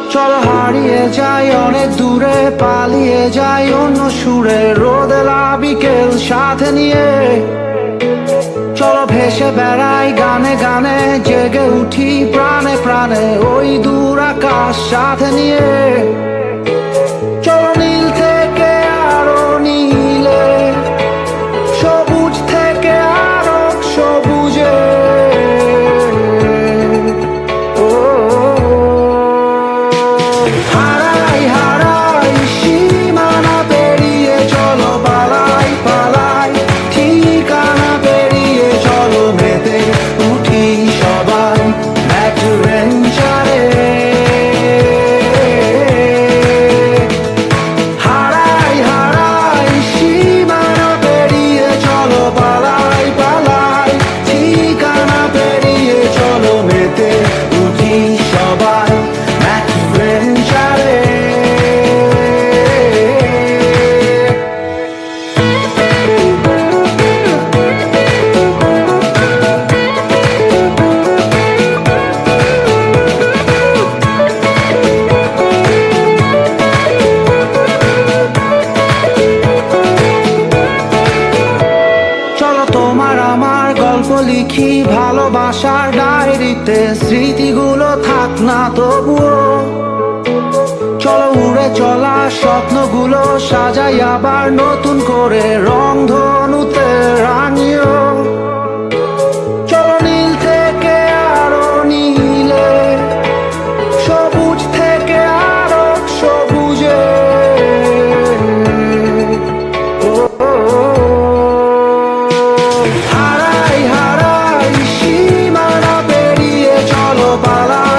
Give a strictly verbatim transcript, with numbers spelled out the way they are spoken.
চলো হারিয়ে যাই অনেক দূরে, পালিয়ে যাই অন্য সুরে, রোদেলা বিকেল সাথে নিয়ে। চলো ভেসে বেড়াই গানে গানে, জেগে উঠি প্রাণে প্রাণে ওই দূর আকাশ সাথে নিয়ে। চলো নীল থেকে আরো নীলে, সবুজ থেকে আরো সবুজে। হারাই হারাই সীমানা পেরিয়ে, চলো পালাই পালাই ঠিকানা পেরিয়ে, চলো মেতে উঠি সবাই অ্যাডভেঞ্চারে। হারাই হারাই সীমানা পেরিয়ে, চলো পালাই পালাই ঠিকানা পেরিয়ে, চলো মেতে উঠি সবাই অ্যাডভেঞ্চারে। চলো তোমার আমার গল্প লিখি ভালোবাসার ডায়েরিতে, স্মৃতিগুলো থাক না তবুও। চলো উড়ে চলা স্বপ্নগুলো সাজাই আবার নতুন করে, রং ধনুতে রাঙিও। চলো নীল থেকে আরো নীলে, সবুজ থেকে আরো সবুজে। হারাই হারাই সীমানা পেরিয়ে, চলো পালা